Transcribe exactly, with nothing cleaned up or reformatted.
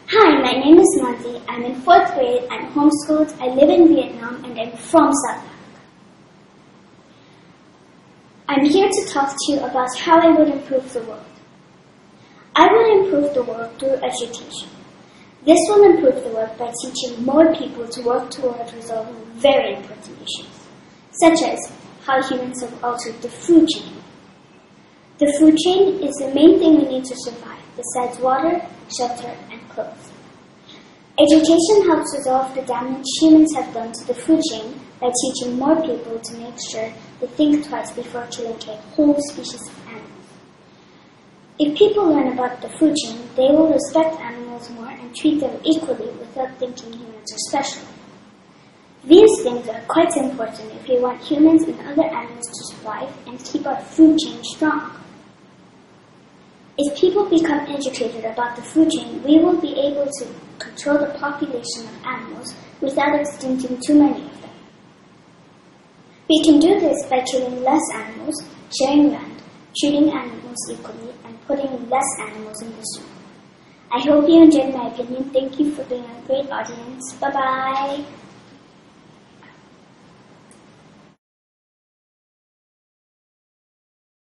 Hi, my name is Manzi. I'm in fourth grade, I'm homeschooled, I live in Vietnam, and I'm from South Africa. I'm here to talk to you about how I would improve the world. I would improve the world through education. This will improve the world by teaching more people to work toward resolving very important issues, such as how humans have altered the food chain. The food chain is the main thing we need to survive, besides water, shelter, and clothes. Education helps resolve the damage humans have done to the food chain by teaching more people to make sure they think twice before killing a whole species of animals. If people learn about the food chain, they will respect animals more and treat them equally without thinking humans are special. These things are quite important if we want humans and other animals to survive and keep our food chain strong. If people become educated about the food chain, we will be able to control the population of animals without extincting too many of them. We can do this by killing less animals, sharing land, treating animals equally, and putting less animals in the zoo. I hope you enjoyed my opinion. Thank you for being a great audience. Bye-bye.